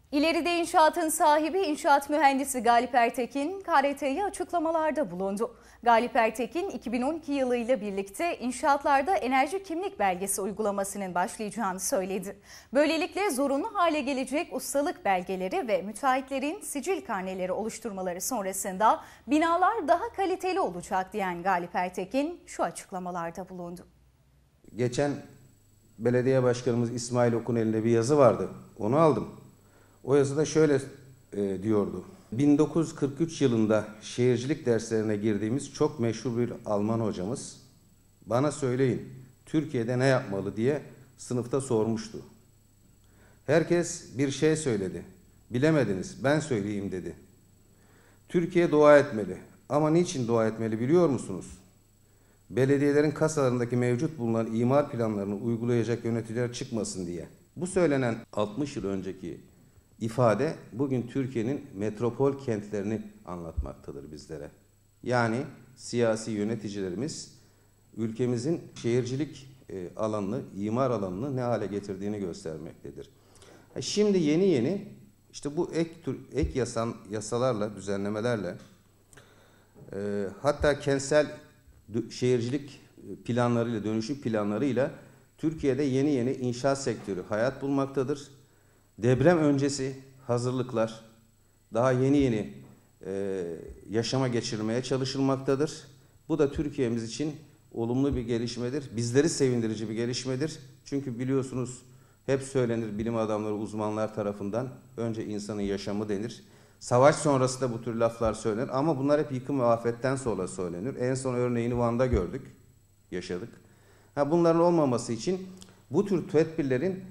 İleride İnşaat'ın sahibi İnşaat Mühendisi Galip Ertekin, KRT'ye açıklamalarda bulundu. Galip Ertekin, 2012 yılıyla birlikte inşaatlarda enerji kimlik belgesi uygulamasının başlayacağını söyledi. Böylelikle zorunlu hale gelecek ustalık belgeleri ve müteahhitlerin sicil karneleri oluşturmaları sonrasında binalar daha kaliteli olacak diyen Galip Ertekin şu açıklamalarda bulundu. Geçen belediye başkanımız İsmail Ok'un elinde bir yazı vardı, onu aldım. O yazıda şöyle diyordu. 1943 yılında şehircilik derslerine girdiğimiz çok meşhur bir Alman hocamız bana söyleyin Türkiye'de ne yapmalı diye sınıfta sormuştu. Herkes bir şey söyledi. Bilemediniz, ben söyleyeyim dedi. Türkiye dua etmeli. Ama niçin dua etmeli biliyor musunuz? Belediyelerin kasalarındaki mevcut bulunan imar planlarını uygulayacak yöneticiler çıkmasın diye. Bu söylenen 60 yıl önceki ifade bugün Türkiye'nin metropol kentlerini anlatmaktadır bizlere. Yani siyasi yöneticilerimiz ülkemizin şehircilik alanını, imar alanını ne hale getirdiğini göstermektedir. Şimdi yeni işte bu ek yasalarla, düzenlemelerle hatta kentsel şehircilik planlarıyla, dönüşüm planlarıyla Türkiye'de yeni inşaat sektörü hayat bulmaktadır. Deprem öncesi hazırlıklar daha yeni yaşama geçirmeye çalışılmaktadır. Bu da Türkiye'miz için olumlu bir gelişmedir. Bizleri sevindirici bir gelişmedir. Çünkü biliyorsunuz hep söylenir bilim adamları, uzmanlar tarafından önce insanın yaşamı denir. Savaş sonrası da bu tür laflar söylenir ama bunlar hep yıkım ve afetten sonra söylenir. En son örneğini Van'da gördük, yaşadık. Bunların olmaması için bu tür tedbirlerin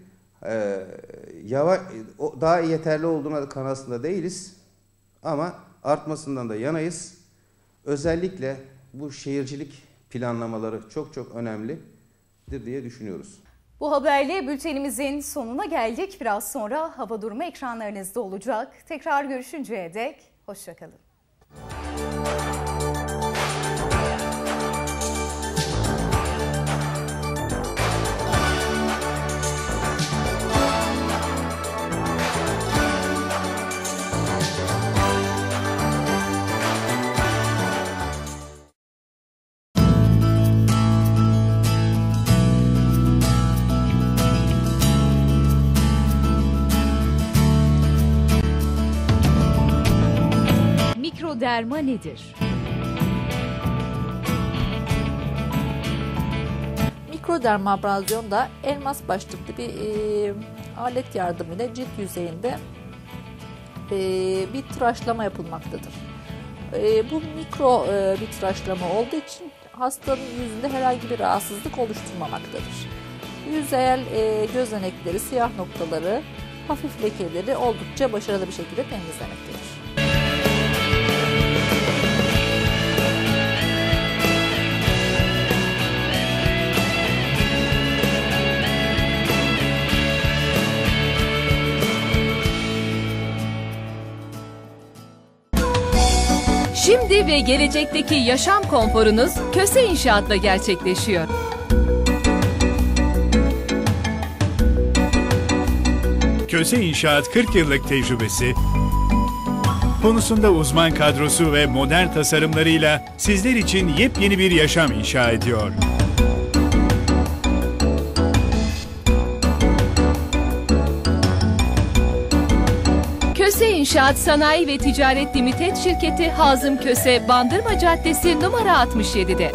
daha yeterli olduğuna kanaatinde değiliz ama artmasından da yanayız. Özellikle bu şehircilik planlamaları çok önemlidir diye düşünüyoruz. Bu haberle bültenimizin sonuna geldik. Biraz sonra hava durumu ekranlarınızda olacak. Tekrar görüşünceye dek hoşça kalın. Mikroderma nedir? Mikrodermabrasyon da elmas başlıklı bir alet yardımıyla cilt yüzeyinde bir tıraşlama yapılmaktadır. Bu mikro bir tıraşlama olduğu için hastanın yüzünde herhangi bir rahatsızlık oluşturmamaktadır. Yüzeyel gözenekleri, siyah noktaları, hafif lekeleri oldukça başarılı bir şekilde temizlemektedir. Şimdi ve gelecekteki yaşam konforunuz Köse İnşaat'la gerçekleşiyor. Köse İnşaat 40 yıllık tecrübesi, konusunda uzman kadrosu ve modern tasarımlarıyla sizler için yepyeni bir yaşam inşa ediyor. Köse İnşaat Sanayi ve Ticaret Limited Şirketi Hazım Köse, Bandırma Caddesi numara 67'de.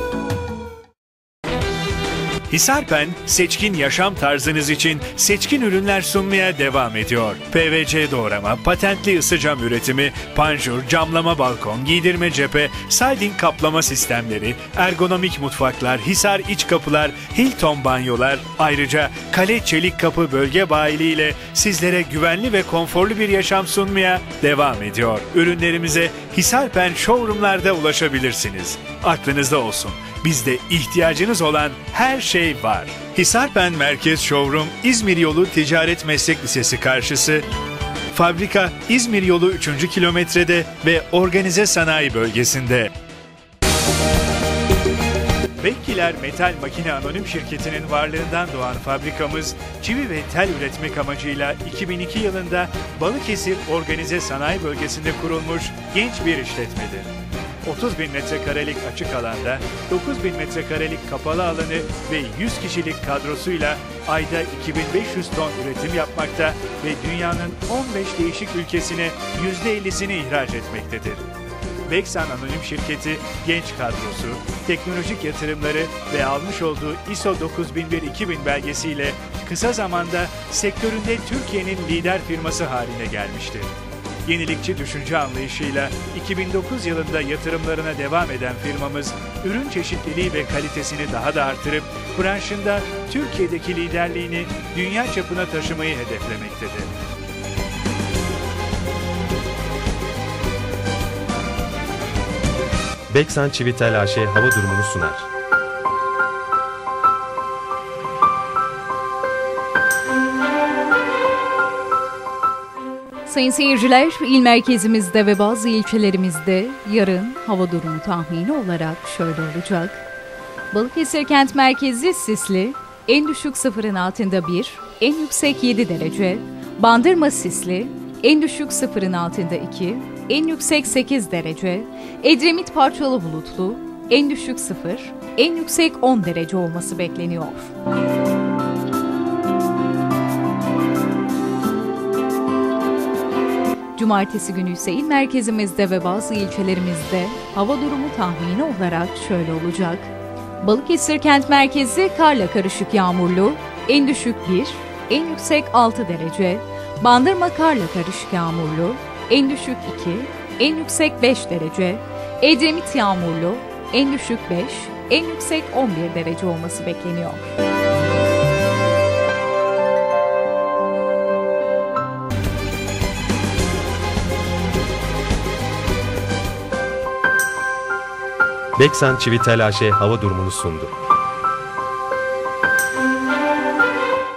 Hisarpen, seçkin yaşam tarzınız için seçkin ürünler sunmaya devam ediyor. PVC doğrama, patentli ısı cam üretimi, panjur, camlama balkon, giydirme cephe, siding kaplama sistemleri, ergonomik mutfaklar, Hisar iç kapılar, Hilton banyolar, ayrıca Kale Çelik Kapı bölge bayiliği ile sizlere güvenli ve konforlu bir yaşam sunmaya devam ediyor. Ürünlerimize Hisarpen showroomlarda ulaşabilirsiniz. Aklınızda olsun. Bizde ihtiyacınız olan her şey var. Hisarpen Merkez Showroom, İzmir Yolu Ticaret Meslek Lisesi karşısı, fabrika İzmir Yolu 3. kilometrede ve organize sanayi bölgesinde. Bekkiler Metal Makine Anonim Şirketi'nin varlığından doğan fabrikamız, çivi ve tel üretmek amacıyla 2002 yılında Balıkesir Organize Sanayi Bölgesi'nde kurulmuş genç bir işletmedir. 30.000 metrekarelik açık alanda, 9.000 metrekarelik kapalı alanı ve 100 kişilik kadrosuyla ayda 2500 ton üretim yapmakta ve dünyanın 15 değişik ülkesine %50'sini ihraç etmektedir. Beksan Anonim Şirketi, genç kadrosu, teknolojik yatırımları ve almış olduğu ISO 9001-2000 belgesiyle kısa zamanda sektöründe Türkiye'nin lider firması haline gelmiştir. Yenilikçi düşünce anlayışıyla 2009 yılında yatırımlarına devam eden firmamız, ürün çeşitliliği ve kalitesini daha da artırıp branşında Türkiye'deki liderliğini dünya çapına taşımayı hedeflemektedir. Beksan Çivitel AŞ hava durumunu sunar. Sayın seyirciler, il merkezimizde ve bazı ilçelerimizde yarın hava durumu tahmini olarak şöyle olacak. Balıkesir kent merkezi sisli, en düşük sıfırın altında 1, en yüksek 7 derece. Bandırma sisli, en düşük sıfırın altında 2, en yüksek 8 derece. Edremit parçalı bulutlu, en düşük 0, en yüksek 10 derece olması bekleniyor. Cumartesi günü ise il merkezimizde ve bazı ilçelerimizde hava durumu tahmini olarak şöyle olacak. Balıkesir kent merkezi karla karışık yağmurlu, en düşük 1, en yüksek 6 derece. Bandırma karla karışık yağmurlu, en düşük 2, en yüksek 5 derece. Edremit yağmurlu, en düşük 5, en yüksek 11 derece olması bekleniyor. Beksan Çivitel AŞ hava durumunu sundu.